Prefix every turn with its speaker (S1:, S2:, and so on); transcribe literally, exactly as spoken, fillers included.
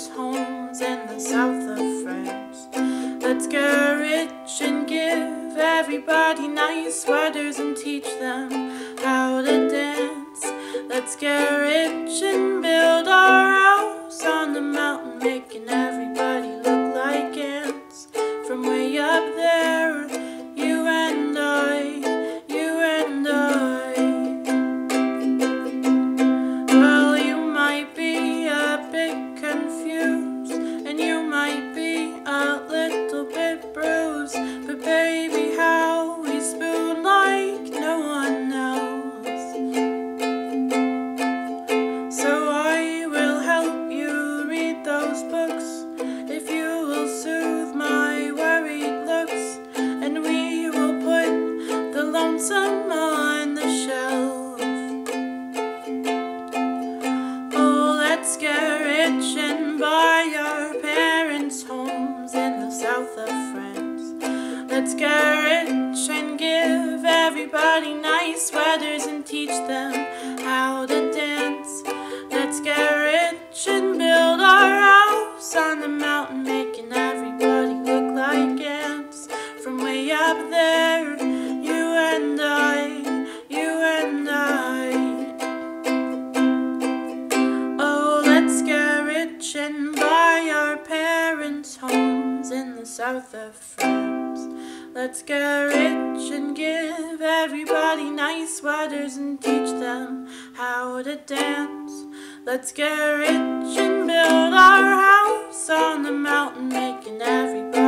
S1: parents' homes in the south of France. Let's get rich and give everybody nice sweaters and teach them how to dance. Let's get rich and build our house on the mountain, making everybody look like ants. From way up there, you and I, you and I. Well, you might be a bit confused, and you might be a little bit bruised, but baby, how we spoon like no one else. So I will help you read those books if you will soothe my worried looks, and we will put the lonesome on the shelf. Oh, let's get rich and buy our parents' homes in the south of France. Let's get rich and give everybody nice sweaters and teach them how to dance. Let's get rich and build our house on the mountain, making everybody look like ants. From way up there, you and I, you and I. Oh, let's get rich and buy our parents' homes in the south of France. Let's get rich and give everybody nice sweaters and teach them how to dance. Let's get rich and build our house on the mountain, making everybody